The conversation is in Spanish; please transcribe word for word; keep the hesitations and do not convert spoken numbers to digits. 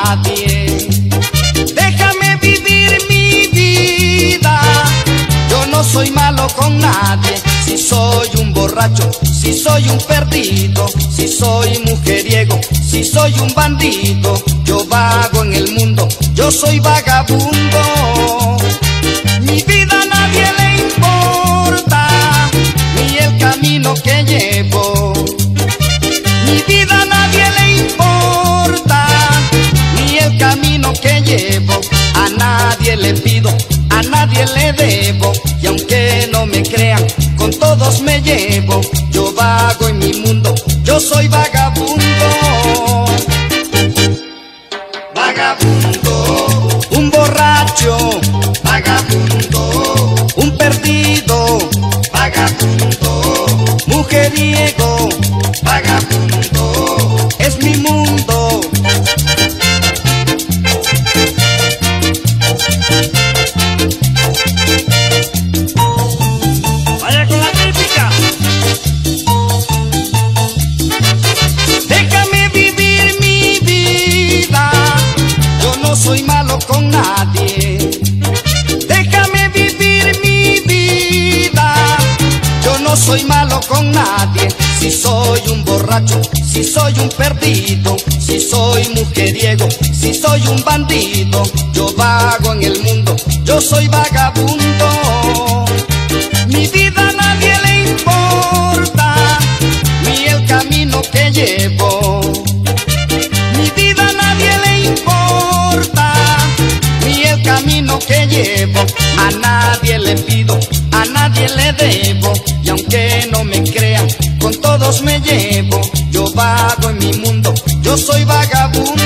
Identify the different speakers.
Speaker 1: nadie. Déjame vivir mi vida, yo no soy malo con nadie. Si soy un borracho, si soy un perdido, si soy mujeriego, si soy un bandido, yo vago en el mundo, yo soy vagabundo. Mi vida a nadie le importa, ni el camino que llevo. Mi vida a nadie le importa, ni el camino que llevo. A nadie le pido, a nadie le debo, y aunque no me crean, con todos me llevo. Yo vago en mi mundo, yo soy vagabundo. Vagabundo, un borracho, vagabundo, un perdido, vagabundo, mujeriego, vagabundo, es mi mundo.
Speaker 2: Vaya con la típica.
Speaker 1: Déjame vivir mi vida, yo no soy malo con nadie. Déjame vivir mi vida, yo no soy malo con nadie. Si soy un borracho, si soy un perdido, si soy mujeriego, si soy un bandido, yo vago en el mundo, yo soy vagabundo. Mi vida a nadie le importa, ni el camino que llevo. Mi vida a nadie le importa, ni el camino que llevo. A nadie le pido, a nadie le debo, y aunque no me crean, con todos me llevo. Yo vago en mi mundo, yo soy vagabundo.